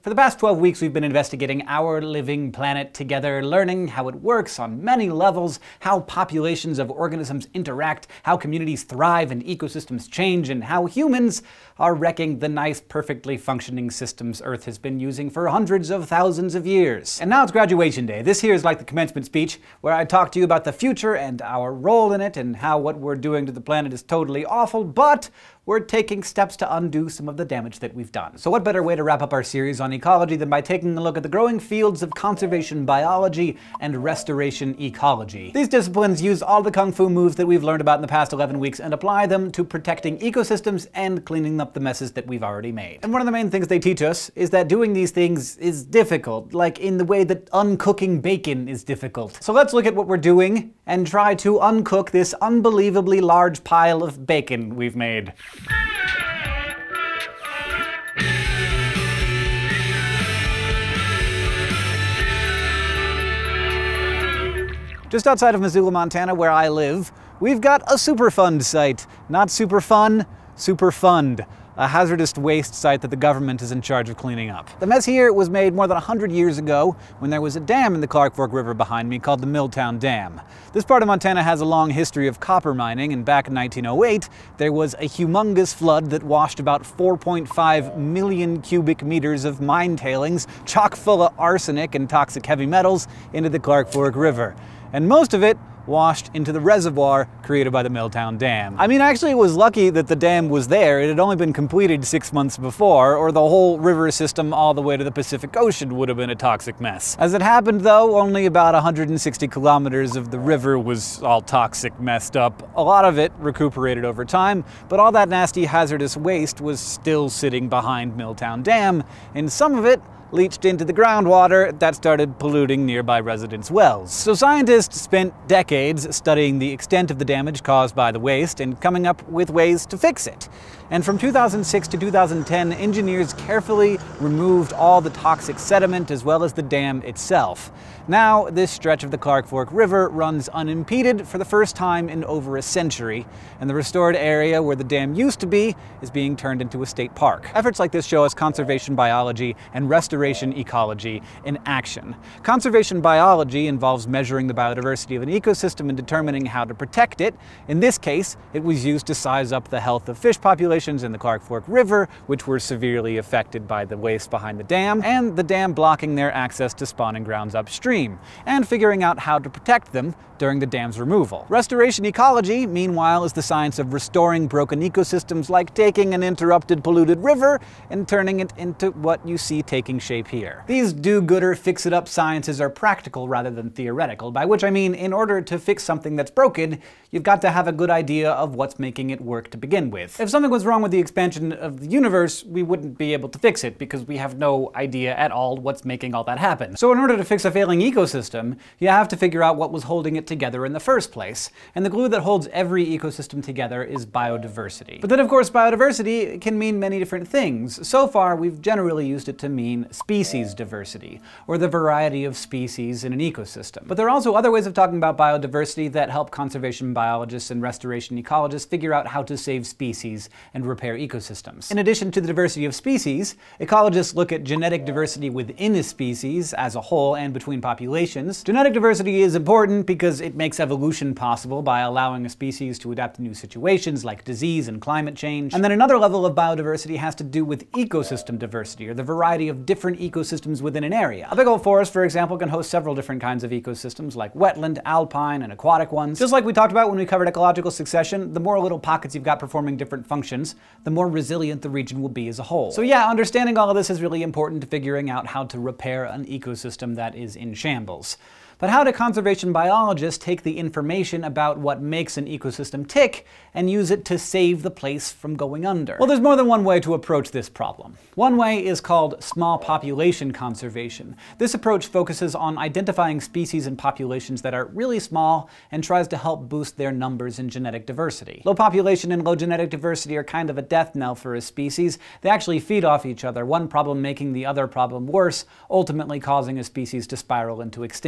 For the past 12 weeks, we've been investigating our living planet together, learning how it works on many levels, how populations of organisms interact, how communities thrive and ecosystems change, and how humans are wrecking the nice, perfectly functioning systems Earth has been using for hundreds of thousands of years. And now it's graduation day. This here is like the commencement speech, where I talk to you about the future and our role in it, and how what we're doing to the planet is totally awful, but we're taking steps to undo some of the damage that we've done. So what better way to wrap up our series on ecology than by taking a look at the growing fields of conservation biology and restoration ecology. These disciplines use all the kung fu moves that we've learned about in the past 11 weeks and apply them to protecting ecosystems and cleaning up the messes that we've already made. And one of the main things they teach us is that doing these things is difficult, like in the way that uncooking bacon is difficult. So let's look at what we're doing and try to uncook this unbelievably large pile of bacon we've made. Just outside of Missoula, Montana, where I live, we've got a Superfund site. Not super fun, Superfund. A hazardous waste site that the government is in charge of cleaning up. The mess here was made more than 100 years ago when there was a dam in the Clark Fork River behind me called the Milltown Dam. This part of Montana has a long history of copper mining, and back in 1908 there was a humongous flood that washed about 4.5 million cubic meters of mine tailings, chock full of arsenic and toxic heavy metals, into the Clark Fork River. And most of it washed into the reservoir created by the Milltown Dam. I mean, actually it was lucky that the dam was there. It had only been completed 6 months before, or the whole river system all the way to the Pacific Ocean would have been a toxic mess. As it happened though, only about 160 kilometers of the river was all toxic, messed up. A lot of it recuperated over time, but all that nasty hazardous waste was still sitting behind Milltown Dam, and some of it leached into the groundwater that started polluting nearby residents' wells. So scientists spent decades studying the extent of the damage caused by the waste and coming up with ways to fix it. And from 2006 to 2010, engineers carefully removed all the toxic sediment as well as the dam itself. Now, this stretch of the Clark Fork River runs unimpeded for the first time in over a century, and the restored area where the dam used to be is being turned into a state park. Efforts like this show us conservation biology and restoration ecology in action. Conservation biology involves measuring the biodiversity of an ecosystem and determining how to protect it. In this case, it was used to size up the health of fish populations in the Clark Fork River, which were severely affected by the waste behind the dam, and the dam blocking their access to spawning grounds upstream, and figuring out how to protect them during the dam's removal. Restoration ecology, meanwhile, is the science of restoring broken ecosystems, like taking an interrupted, polluted river and turning it into what you see taking shape here. These do-gooder, fix-it-up sciences are practical rather than theoretical, by which I mean in order to fix something that's broken, you've got to have a good idea of what's making it work to begin with. If something was wrong with the expansion of the universe, we wouldn't be able to fix it, because we have no idea at all what's making all that happen. So in order to fix a failing ecosystem, you have to figure out what was holding it together in the first place, and the glue that holds every ecosystem together is biodiversity. But then of course biodiversity can mean many different things. So far we've generally used it to mean species diversity, or the variety of species in an ecosystem. But there are also other ways of talking about biodiversity that help conservation biologists and restoration ecologists figure out how to save species and repair ecosystems. In addition to the diversity of species, ecologists look at genetic diversity within a species as a whole and between populations. Genetic diversity is important because it makes evolution possible by allowing a species to adapt to new situations like disease and climate change. And then another level of biodiversity has to do with ecosystem diversity, or the variety of different ecosystems within an area. A big old forest, for example, can host several different kinds of ecosystems, like wetland, alpine, and aquatic ones. Just like we talked about when we covered ecological succession, the more little pockets you've got performing different functions, the more resilient the region will be as a whole. So yeah, understanding all of this is really important to figuring out how to repair an ecosystem that is in shambles. But how do conservation biologists take the information about what makes an ecosystem tick and use it to save the place from going under? Well, there's more than one way to approach this problem. One way is called small population conservation. This approach focuses on identifying species and populations that are really small and tries to help boost their numbers and genetic diversity. Low population and low genetic diversity are kind of a death knell for a species. They actually feed off each other, one problem making the other problem worse, ultimately causing a species to spiral into extinction. See,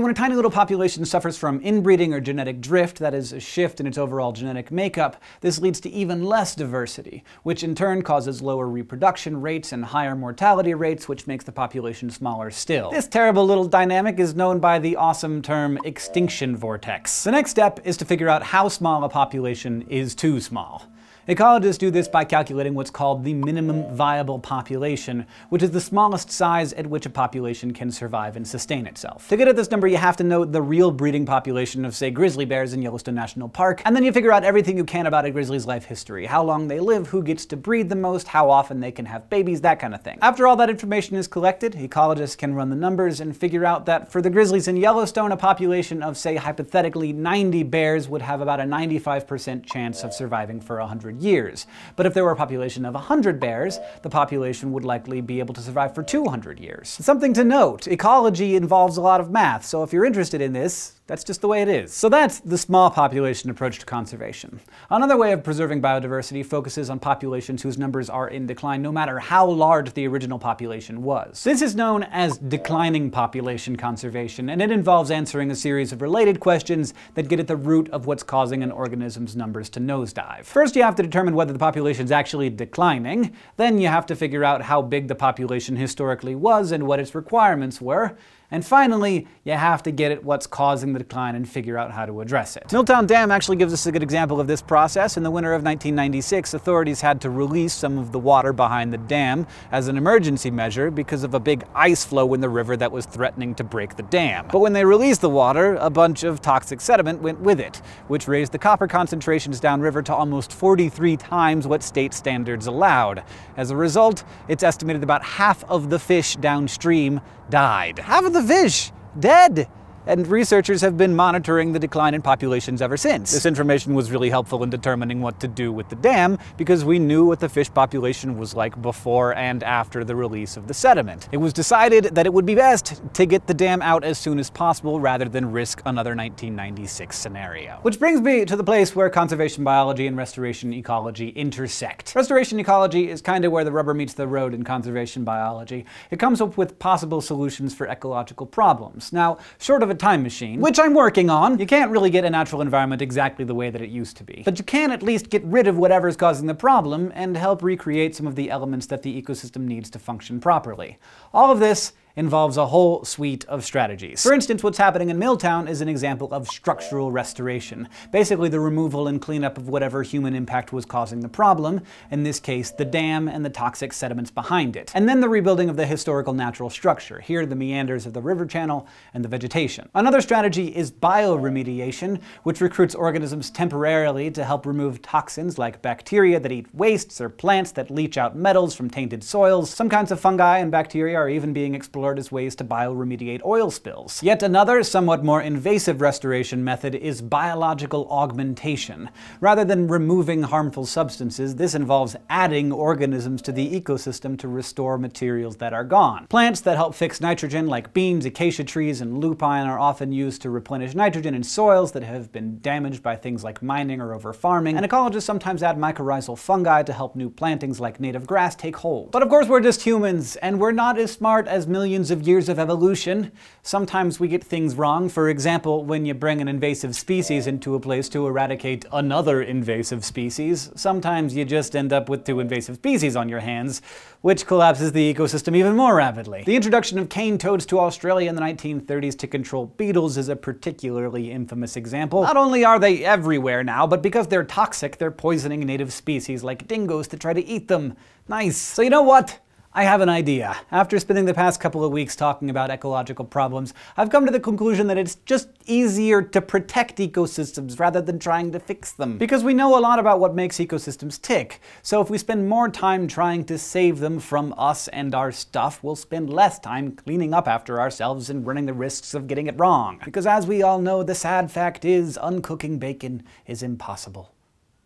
when a tiny little population suffers from inbreeding or genetic drift, that is, a shift in its overall genetic makeup, this leads to even less diversity, which in turn causes lower reproduction rates and higher mortality rates, which makes the population smaller still. This terrible little dynamic is known by the awesome term extinction vortex. The next step is to figure out how small a population is too small. Ecologists do this by calculating what's called the minimum viable population, which is the smallest size at which a population can survive and sustain itself. To get at this number, you have to know the real breeding population of, say, grizzly bears in Yellowstone National Park, and then you figure out everything you can about a grizzly's life history, how long they live, who gets to breed the most, how often they can have babies, that kind of thing. After all that information is collected, ecologists can run the numbers and figure out that for the grizzlies in Yellowstone, a population of, say, hypothetically 90 bears would have about a 95% chance of surviving for 100 years. But if there were a population of 100 bears, the population would likely be able to survive for 200 years. Something to note, ecology involves a lot of math, so if you're interested in this, that's just the way it is. So that's the small population approach to conservation. Another way of preserving biodiversity focuses on populations whose numbers are in decline no matter how large the original population was. This is known as declining population conservation, and it involves answering a series of related questions that get at the root of what's causing an organism's numbers to nosedive. First, you have to determine whether the population is actually declining. Then you have to figure out how big the population historically was and what its requirements were. And finally, you have to get at what's causing the decline and figure out how to address it. Milltown Dam actually gives us a good example of this process. In the winter of 1996, authorities had to release some of the water behind the dam as an emergency measure because of a big ice flow in the river that was threatening to break the dam. But when they released the water, a bunch of toxic sediment went with it, which raised the copper concentrations downriver to almost 43 times what state standards allowed. As a result, it's estimated about half of the fish downstream died. Half of the fish dead! And researchers have been monitoring the decline in populations ever since. This information was really helpful in determining what to do with the dam, because we knew what the fish population was like before and after the release of the sediment. It was decided that it would be best to get the dam out as soon as possible rather than risk another 1996 scenario. Which brings me to the place where conservation biology and restoration ecology intersect. Restoration ecology is kind of where the rubber meets the road in conservation biology. It comes up with possible solutions for ecological problems. Now, short of a time machine, which I'm working on, you can't really get a natural environment exactly the way that it used to be. But you can at least get rid of whatever's causing the problem and help recreate some of the elements that the ecosystem needs to function properly. All of this involves a whole suite of strategies. For instance, what's happening in Milltown is an example of structural restoration. Basically the removal and cleanup of whatever human impact was causing the problem, in this case the dam and the toxic sediments behind it. And then the rebuilding of the historical natural structure, here the meanders of the river channel and the vegetation. Another strategy is bioremediation, which recruits organisms temporarily to help remove toxins like bacteria that eat wastes or plants that leach out metals from tainted soils. Some kinds of fungi and bacteria are even being explored as ways to bioremediate oil spills. Yet another, somewhat more invasive restoration method is biological augmentation. Rather than removing harmful substances, this involves adding organisms to the ecosystem to restore materials that are gone. Plants that help fix nitrogen, like beans, acacia trees, and lupine, are often used to replenish nitrogen in soils that have been damaged by things like mining or over-farming, and ecologists sometimes add mycorrhizal fungi to help new plantings like native grass take hold. But of course we're just humans, and we're not as smart as millions of years of evolution. Sometimes we get things wrong. For example, when you bring an invasive species into a place to eradicate another invasive species, sometimes you just end up with two invasive species on your hands, which collapses the ecosystem even more rapidly. The introduction of cane toads to Australia in the 1930s to control beetles is a particularly infamous example. Not only are they everywhere now, but because they're toxic, they're poisoning native species like dingoes to try to eat them. Nice. So you know what? I have an idea. After spending the past couple of weeks talking about ecological problems, I've come to the conclusion that it's just easier to protect ecosystems rather than trying to fix them. Because we know a lot about what makes ecosystems tick. So if we spend more time trying to save them from us and our stuff, we'll spend less time cleaning up after ourselves and running the risks of getting it wrong. Because as we all know, the sad fact is, uncooking bacon is impossible.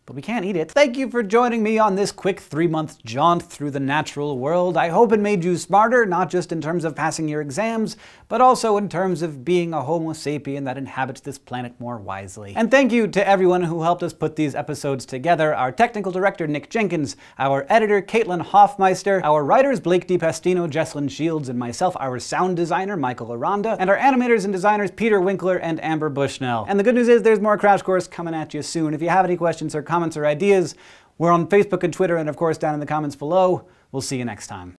but we can't eat it. Thank you for joining me on this quick 3-month jaunt through the natural world. I hope it made you smarter, not just in terms of passing your exams, but also in terms of being a Homo sapien that inhabits this planet more wisely. And thank you to everyone who helped us put these episodes together: our technical director Nick Jenkins, our editor Caitlin Hoffmeister, our writers Blake DiPastino, Jesslyn Shields, and myself, our sound designer Michael Aranda, and our animators and designers Peter Winkler and Amber Bushnell. And the good news is there's more Crash Course coming at you soon. If you have any questions or comments or ideas, we're on Facebook and Twitter, and of course down in the comments below. We'll see you next time.